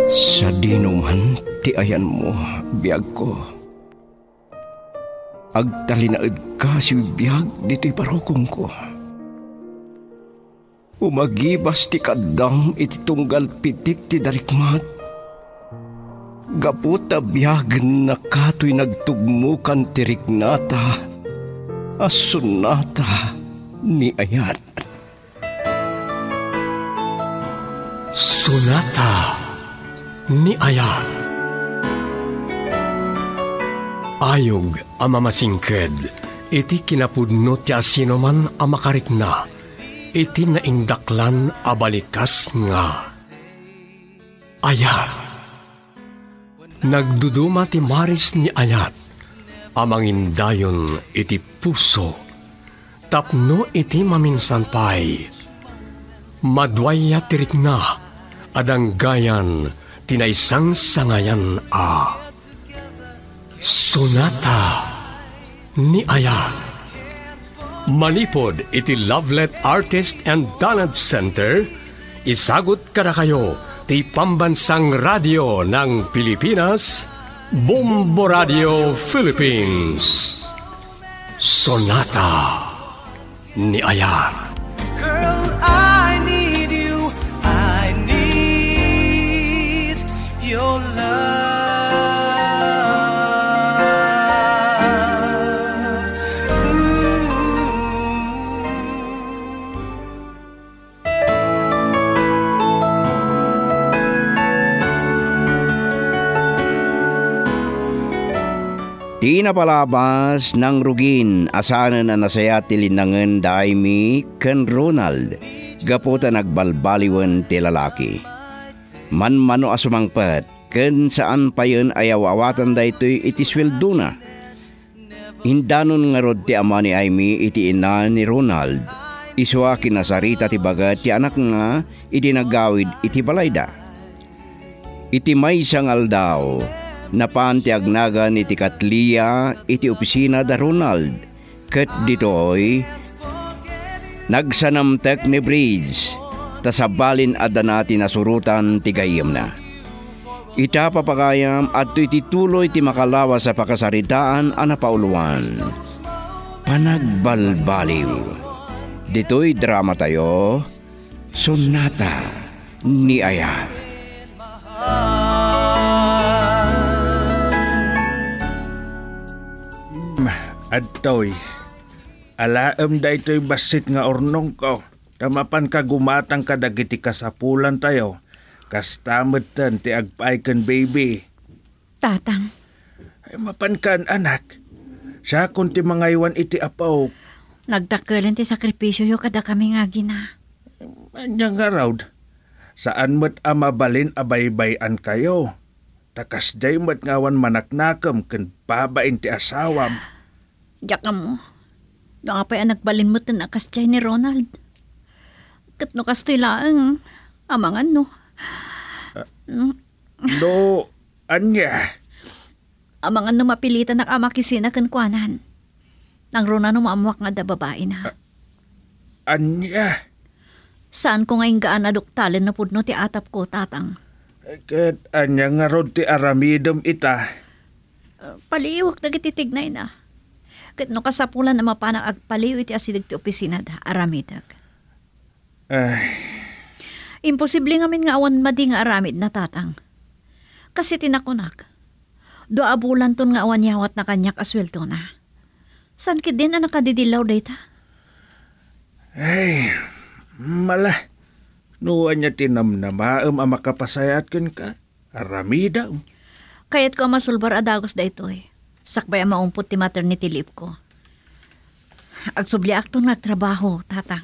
Sa dinuman ti ayan mo, biyag ko. Agtalinaed ka si biyag dito'y parokong ko. Umagibas ti kadam iti tunggal pitik ti darikmat. Gaputa biyag na kato'y nagtugmukan ti riknata, asunata ni ayat. Sonata ni ayat. Ayog ang mamasingked, iti kinapudno ti asinoman ang makarikna, iti naindaklan abalikas nga. Ayat. Nagduduma ti maris ni ayat, amangindayon iti puso, tapno iti maminsan pay. Madwaya tirikna, adanggayan, tinaysang sangayan a. Sonata ni ayat. Manipod iti Lovelet Artist and Talent Center, isagot kada kayo ti Pambansang Radio ng Pilipinas, Bombo Radio Philippines. Sonata ni ayat. Girl, I need you. I need your love. Di napalabas ng rugin asanan na nasaya tilinangan daimi ken Ronald gaputa nagbalbaliwan ti lalaki. Manmano asumangpet ken saan payon ayawawatan daytoy iti swelduna. Hindanon nga rod ti ama ni Amy iti ina ni Ronald. Iswa kinasarita ti bagat ti anak nga iti nagawid iti balayda. Iti maysang aldaw napan ti agnagan iti Katlia iti opisina da Ronald. Ket ditoy nagsanamtek ni Bridge tasabalin adda natin nasurutan ti gayem na. Ita papagayam at iti tuloy ti makalawa sa pakasaritaan a napauluan. Panagbalbaliw. Ditoy drama tayo, Sonata ni ayat. Adtoy, alaem da ito'y basit nga ornong ko. Tamapan ka gumatang ka dagiti kasapulan tayo. Kastametan ti agpaiken baby. Tatang. Ay mapankan anak. Siya kung ti mangaywan iti apaw. Nagdakalan ti sakripisyo yo kada kami nga gina. Anya nga raw. Saan mo't amabalin abaybayan kayo. Takas day mo't ngawan manaknakam ken babain ti asawam. Diyak ka mo. Doon nga pa'y nagbalin mo tin akas chay ni Ronald. Katno kastoy laang amangan no. No, anya. Amangan no mapilitan ng amakisina kan kwanan. Nang Ronald no maamuak nga da babae na. Anya. Saan ko ngayon gaan aduktalin na pudno ti atap ko, tatang? Ket anya nga rod ti aramidem ita. Paliwak na kititignay na. Ket no kasapulan na mapanang agpaliw iti asidig ti opisina da, aramidag. Ay. Imposible ngamin nga awan madi nga aramid na, tatang. Kasi tinakunak. Do abulan ton nga awan yawat na kanyak aswelto na. San kid din ang nakadidilaw dayta? Ay, mala. Nuan niya tinamnamaam ang makapasayat ken ka. Aramida. Kayat ko masulbar adagos da ito eh. Sakbay ang maumpot ti maternity leave ko. Agsubli akton nagtrabaho, tatang.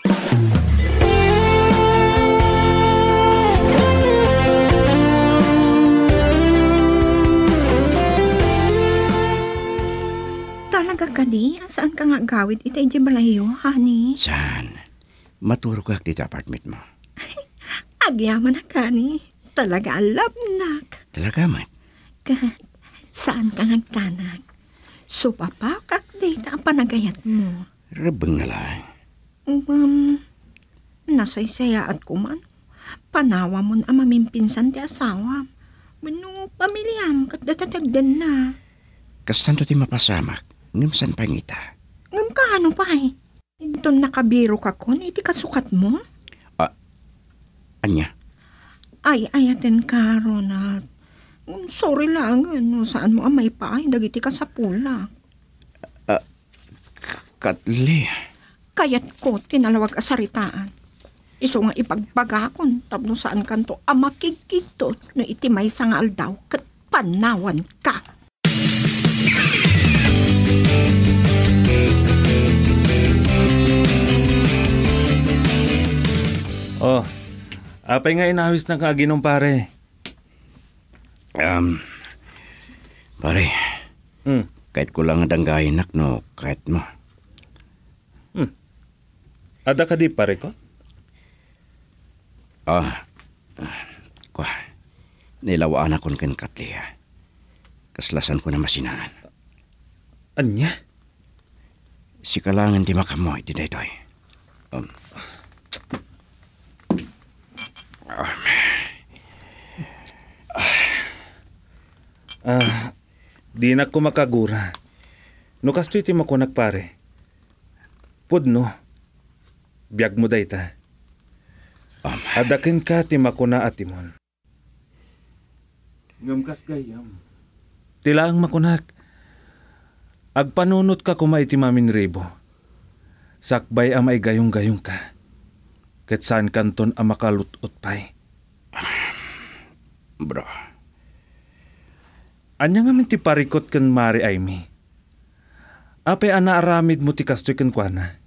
Talaga ka di? Saan ka nga gawid? Ita hindi malayo, honey? Saan? Maturo ka dito apartment mo. Agyaman na ka ni. Talaga alabnak. Talaga man? Saan ka nagtanag? So papakak data ang panagayat mo. Rabang na lang. Nasaysaya at kuman. Panawa mo ang mamimpinsan ti asawa. Mano, pamilyam, kat datatagdan na. Kastanto ti mapasamak, ngimsan pangita. Ngam ka ano pa eh? Inton nakabiro ka kon, iti kasukat mo? Anya? Ay, ayaten ka, Ronald. Sorry lang, ano, saan mo amay pa ay, dagiti ka sa pula. Katli. Kayat ko, tinalawag asaritaan. Iso nga ipagpagakon, tapno saan kanto, amakikito, no itimay sa nga aldaw, kat panawan ka. Oh, apay nga inawis na kaginong pare. Pare, kahit ko lang adanggayin no, kahit mo. Ada ka di pare ko? Nilawaan akon ken Katli. Kaslasan ko na masinaan. Anya? Si kalangan di makamoy, di daytoy. Di na ko makagura. No kastoy ti makunak pare. Pudno. Biyag mo dayta. Adakin ka ti makuna atimon. Ngam kas gayam. Tila ang makunak. Agpanunot ka kumay ti mamin ribo. Sakbay amay gayong-gayong ka. Ket saan kanton ang makalut-ut pay. Bro. Anya nga min ti parikot ken Mari Aimee. Apay ana aramid mo ti kastoy ken kuana.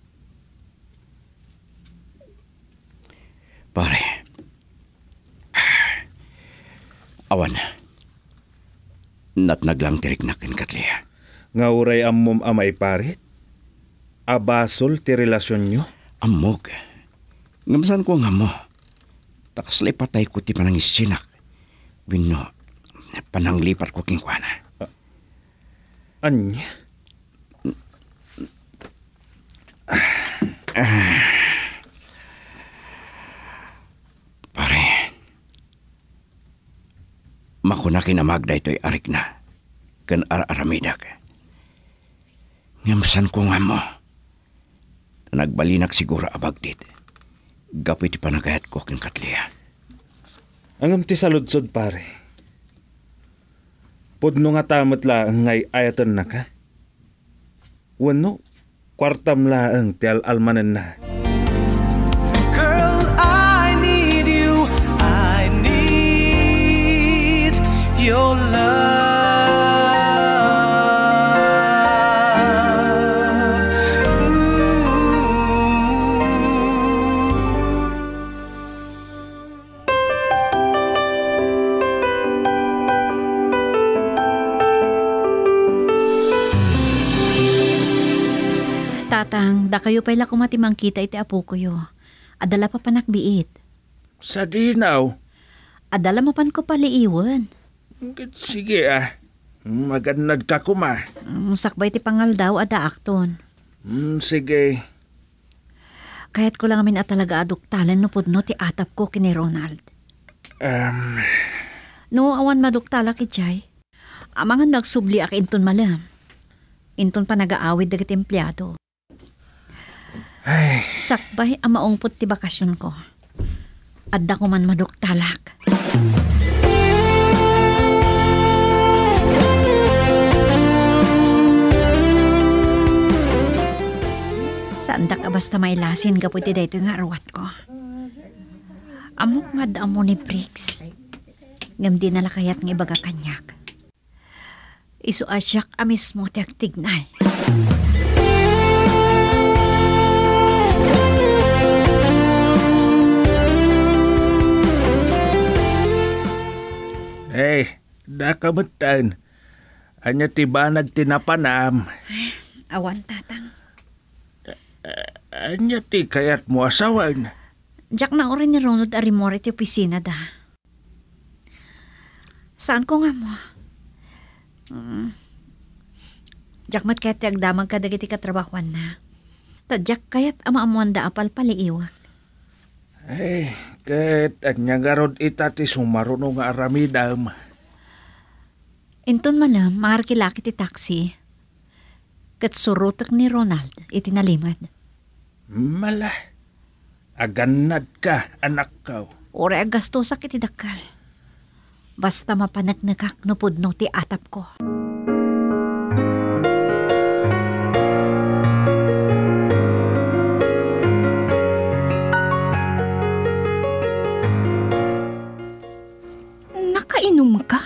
Pare. Awan. Natnaglang tirik na ken Katli. Nga uray ammom amay parit. Abasol ti relasyon nyo. Amog. Ngamasan ko nga mo. Takaslay patay ko ti panangisinak. Bino, pananglipat ko kingkwana. Anya? Pare, makunakin na magda ito'y arik na. Kan aramidak. Ngamasan ko nga mo. Nagbalinak siguro abagdit. Gapi ti panagayat ko king Katli. Angam ti saludsod pare. Pudno nga tamat laang ngay ayatan na ka. Wano, kwartam laang ti almanan na. Girl, I need you. I need your love. Tatang, da kayo pala kumatimang kita iti apo ko yo. Adala pa panakbiit. Sa dinaw. Adala mo pan ko paliiwan. Sige Magandad ka kuma. Sakbay ti pangal daw ada akton. Sige. Kahit ko lang amin at talaga aduktalan no pudno ti atap ko kini Ronald. No awan maduktala ki Jay. Amangan nagsubli ak inton malam. Inton pa nag-aawid dagat empleyado. Ay. Sakbay ang maungpot ti bakasyon ko. Adda ko man maduktalak. Saan da ka basta may lasin ka pwede dito nga arawat ko. Amok nga da mo ni Briggs. Ngam di nalakayat ng ibaga kanyak. Isu asyak amis mo ti agtignay. Dakabetan. Anya tiba nagtinapanam. Awan tatang. Anya ti kayat mo asawan. Diyak na orin ni Ronald Arimore ti opisina da. Saan ko nga mo? Diyak mat kaya ti agdamag ka dagiti katrabahuan na. Tadyak kayat ama-amuan da apal paliiwak. Ay, ket anya garod itati sumaruno nga aramidam. Inton malam, maarkilaki ti taxi. Kat surutak ni Ronald, itinalimad. Mala, aganad ka, anak ka. Ore agasto sakit idakal. Basta mapanagnagak no pudno ti atap ko. Nakainom ka?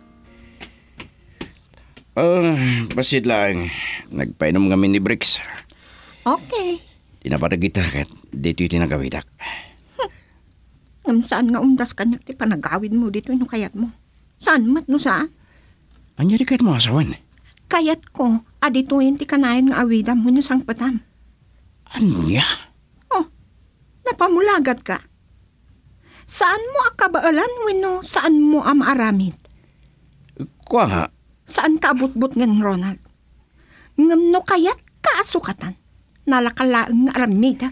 Basit lang. Nagpainom kami ni Bricks. Okay. Tinapadag kita kat dito yung tinagawidak. Ngam saan nga undas kanyak ti panagawid mo dito ino kayat mo? Saan mat no saan? Anya di kahit mo asawan? Kayat ko, adito yun ti kanayan nga awidam mo sang patam. Anya? Oh, napamulagat ka. Saan mo akabaalan wino saan mo amaaramid? Kwa nga. Saan ka abot-bot ngan Ronald? Ngam no kayat kaasukatan. Nalakalaang nga aramida.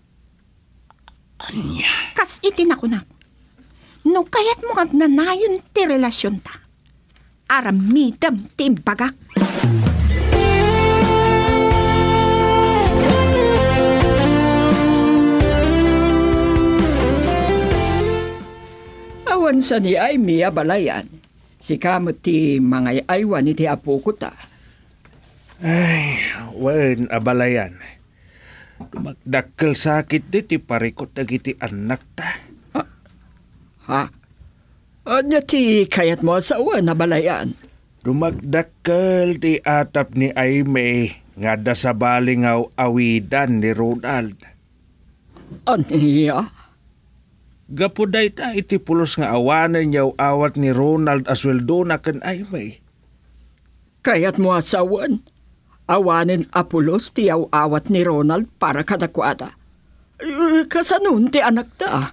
Anya? Kas itinakunak. No kayat mo ang nanayon ti relasyon ta. Aramidam ti imbagak. Awan sa ni Aimee abalayan. Si kamot ti mga aywan iti apo ko ta. Ay, wen abalayan. Magdakkel sakit ti parikot dagiti anak ta. Ha? Anya ti kayat mo asawa na balayan? Dumagdakkel ti atap ni Aimee nga da sa balingaw awidan ni Ronald. Anya? Gapuday ta iti pulos nga awanan niyaw awat ni Ronald asweldo na kan Aimee. Kayat mo asawan? Awanin apulos ti awat ni Ronald para kadakwada. Kasanun ti anak ta?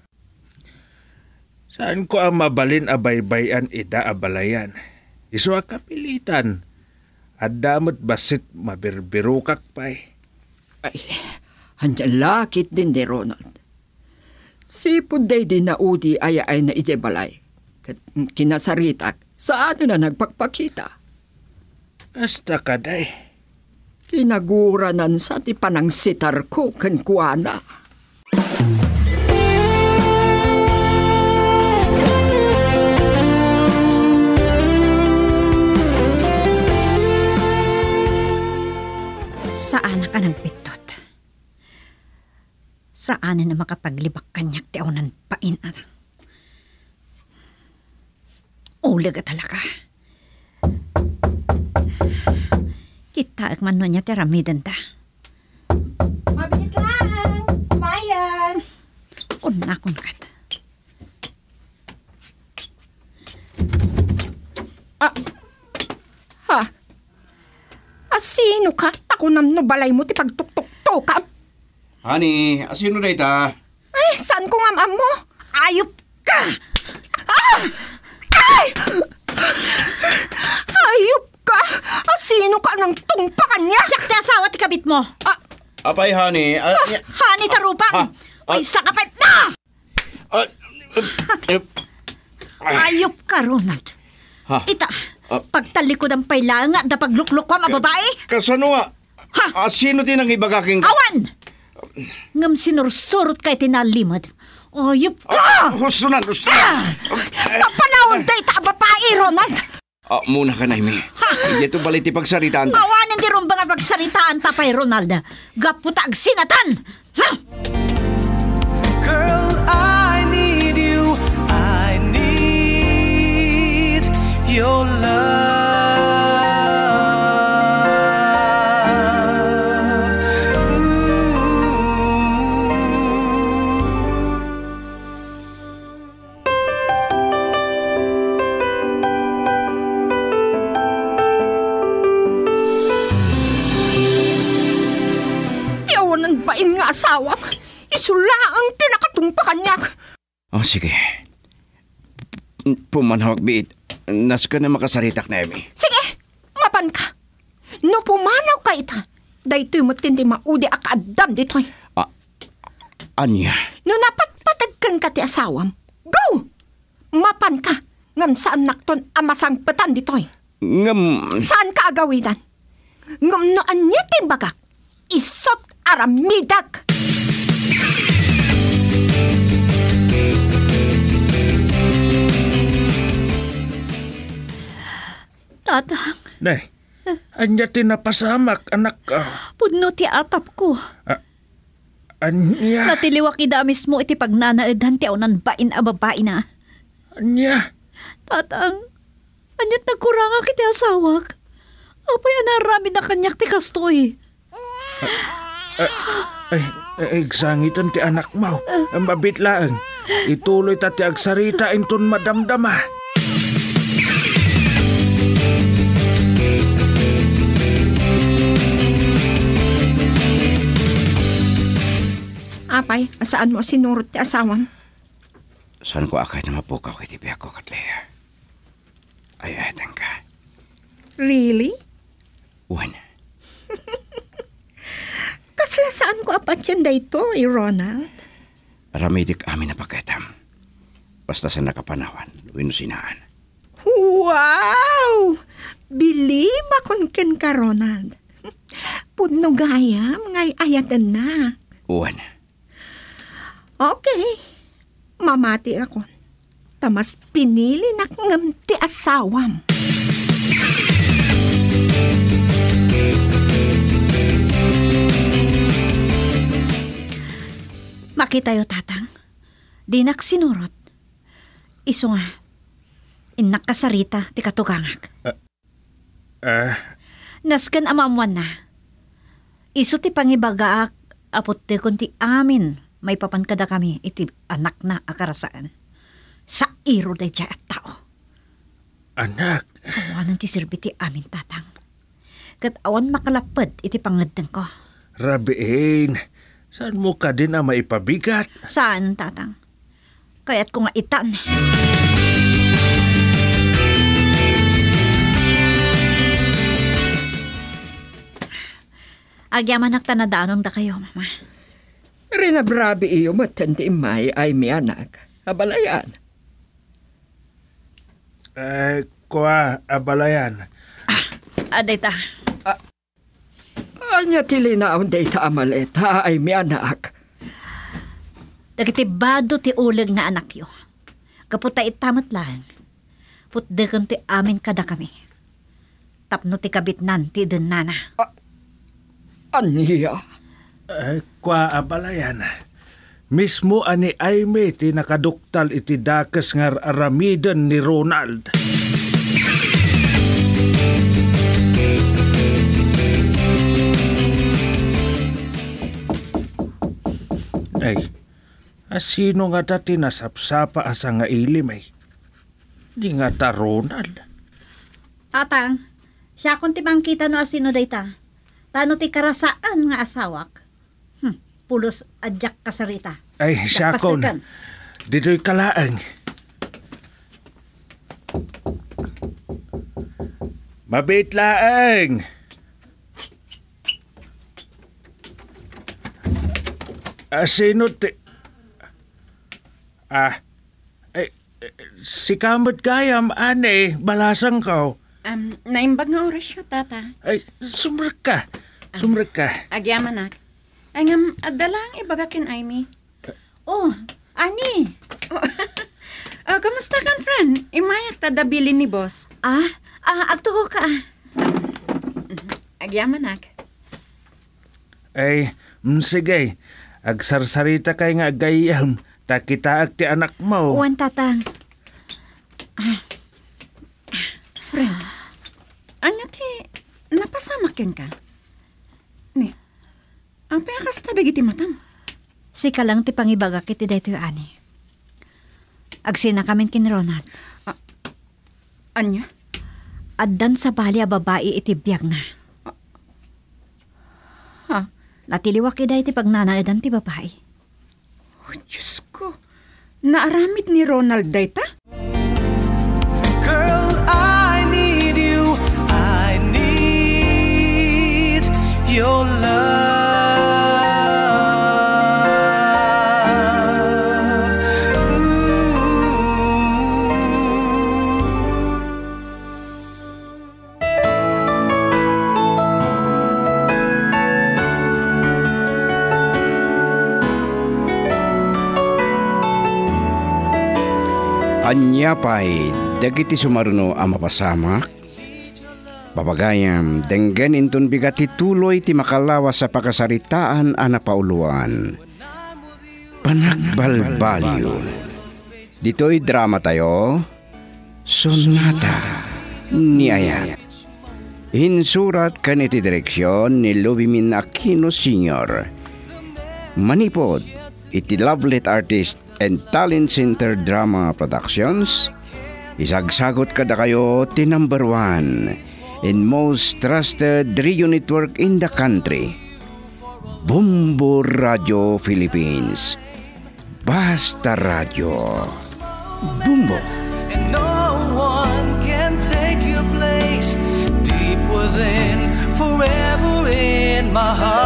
Saan ko ang mabalin abaybayan ida abalayan? Isu kapilitan. Adamot basit mabirbirukak pa'y. Ay, handyan lakit din ni Ronald. Si Puday din na udi ay na ijebalay. Kinasaritak, saan na nagpagpakita? Kasta ka day. Kinaguranan sa ti panang sitar ko kan kuana. Saan ka ng pitot? Saan na makapaglibak kanyak ti awanan pain at ulag at halaka. Kita ak man niya ti ramidan ta. Mabilit lang! Bayan! Unakon kat. Ha? Asino ka? Tako nam no balay mo ti pagtuktok-to ka. Honey, asino na ita? Ay, saan ko nga mo? Ayop ka! Ayop ka! Asino ka nang tungpakan niya? Siyak ti asawa ti kabit mo. Apay, honey. Hani tarupang! Ay, sa kapit na! Ayop ka, Ronald. Ha? Ita, pagtalikod ang paila nga da paglukluk ko mababae. Kasano nga? Ha? Sino tinang ibagaking... Awan! Ngam sinursurot kay tinalimad. Ayop ka! Hustunan! Papanahon day ta babae, Ronald! Muna ka, Naime. Ito baliti pagsaritaan ta. Mawanan di ron ba nga pagsaritaan tapay, Ronald? Gaputa ag sinatan! Ha? Girl, I need you. I need your love. Tiyawanan bain nga asawa. Isula ang tinakatungpakan niya. Sige. Pumanhawag, Biit. Nas ka na makasaritak, Naime. Sige, mapan ka. No pumanaw ka ita. Dahito yung matindi maudi akaadam dito'y. Anya? No napat Saan ka ti asawam? Go! Mapan ka. Ngam saan nakton amasang petan ditoy. Ngam, Saan ka agawidan? Ngam noan niya timbagak. Isot aramidak. Tatang, Nay, anya tinapasamak anak ka. pudno ti atap ko. Anya, Natiliwak ida mismo iti pagnanaedhan ti aunan bain a babae na. anya. Tatang, anyat nagkuranga kiti asawak. Apay anarami na kanyak ti kastoy. Egsangitan ti anak mo. Mabit laeng. Ituloy ta ti agsarita inton madamdama. Apay, saan mo sinurot ti asawam? saan ko akay na mapukaw kiti biyak ko, Katlea? Ay, etang ka. Really? Uwan. Kasla saan ko apat yan dayto, Ronald? Aramidik amin na paketam. Basta sa nakapanawan, winusinaan. Wow! Believe akon ken ka, Ronald. Pudno gayam, ngay ayatan na. Uwan. Okay. Mamati ako. Tamas pinili na ngam ti asawam. Makita yo, tatang. Di naksinurot. Iso nga. Inak kasarita ti katugangak. Nasken amamuan na. Iso ti pangibagaak apot ti kunti amin. May papankada kami iti anak na akarasaan. Sa iro day siya at tao. Anak, Awanan ti sirbi ti amin, tatang. Kat awan makalapad iti pangadang ko. rabiin. Saan mo ka din na maipabigat? Saan, tatang? Kaya't ko nga itan. Agyaman naktanadaanong da kayo, mama. Rinabrabi iyo matandi may ay mi anak. Abalayan. Kwa, abalayan. Aday ta. Anya tilinaon day ta amaleta ay mi anak. Dagitibado ti uleg na anak yo. Kaputa itamat lang. Putdekan ti amin kada kami. Tapno ti kabitnan ti dun nana. Anya? Kwa, abalayan. Mismo ani Aime ti nakaduktal iti dakas nga aramidan ni Ronald. Ay, asino nga ta tinasapsapa asa nga ilim ay? Di nga ta Ronald. Tatang, siya kung ti mangkita no asino day ta. Tano ti karasaan nga asawak. Pulos adyak kasarita. Ay, siyakon. Pastikan. Dito'y kalaang. Mabit laang. Sino ti... si Kamot Gayam, ane, balasang ka. Naimbag nga orasyo, tata. Ay, sumrek ka. Sumrek ka. Agyaman ay ngam, adalang ibagakin ay mi. Oh, ani. Kamusta kan, friend? Imayak tadabili ni boss. Agtuho ka. Agyaman Ay, sige. Agsarsarita kay nga agayam. Takitaag ti anak mo. Uwan, tatang. Friend, anya ti, napasamakin ka? Ni, ang pekas tabig iti matam. Sika lang ti pangibagak iti dayto yung ani. Agsina kamin kin Ronald. Anya? Addan sa bali a babae iti biyag na. Ha? Natiliwak ida iti pagnanaedan ti babae. Oh, Diyos ko. Naaramid ni Ronald dayta? Girl, I need you. I need your love. Anyapay, dagiti sumaruno ang mapasamak. Papagayam, denggan inton bigat tituloy ti makalawas sa pakasaritaan a napauluan. Panagbalbaliw. Dito'y drama tayo, Sonata ni Ayat. Hinsurat kaniti direksyon ni Lubimin Aquino Sr. Manipod, iti Lovelet Artist and Talent Center Drama Productions. Isagsagot kada kayo ti number 1 and most trusted radio network in the country, Bumbo Radio Philippines. Basta Radio. Bumbo. And no one can take your place deep within, forever in my heart.